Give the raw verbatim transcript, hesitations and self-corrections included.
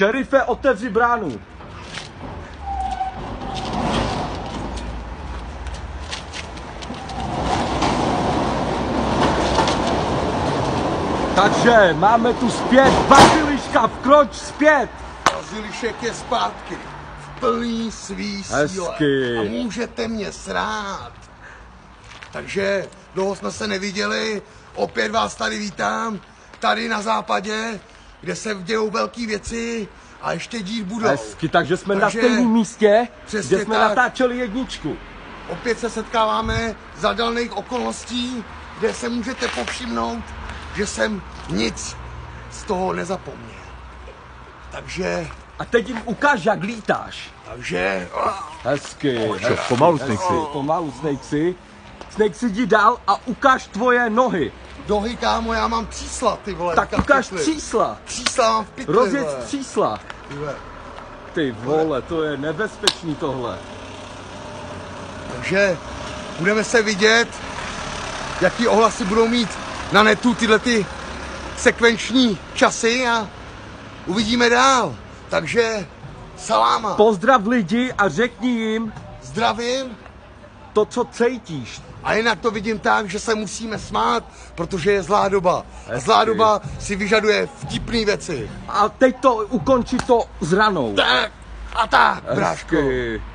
Šerife, otevři bránu. Takže máme tu zpět Baziliška, vkroč zpět. Bazilišek je zpátky, v plný svý síle. Hezky. A můžete mě srát. Takže dlouho jsme se neviděli, opět vás tady vítám, tady na západě, kde se dějou velké věci a ještě dít budou. Hezky, takže jsme takže na stejném místě, kde jsme tak. natáčeli jedničku. Opět se setkáváme za daných okolností, kde se můžete povšimnout, že jsem nic z toho nezapomněl. Takže... A teď jim ukáž, jak lítáš. Takže... Hezky. Čo, pomalu, Snakesy. Pomalu, Snakesy. Snakesy, jdi dál a ukáž tvoje nohy. Nohy, kámo, já mám třísla, ty vole. Tak ukáž třísla. Třísla mám v pytli, Rozjeď vole. třísla. Ty vole, to je nebezpečný tohle. Takže budeme se vidět, jaký ohlasy budou mít na netu tyhle ty sekvenční časy a uvidíme dál. Takže saláma. Pozdrav lidi a řekni jim Zdravím. to, co cítíš. A jinak to vidím tak, že se musíme smát, protože je zlá doba. A zlá doba si vyžaduje vtipný věci. A teď to ukončí to s ranou. Tak a tak, bráško. Hezky.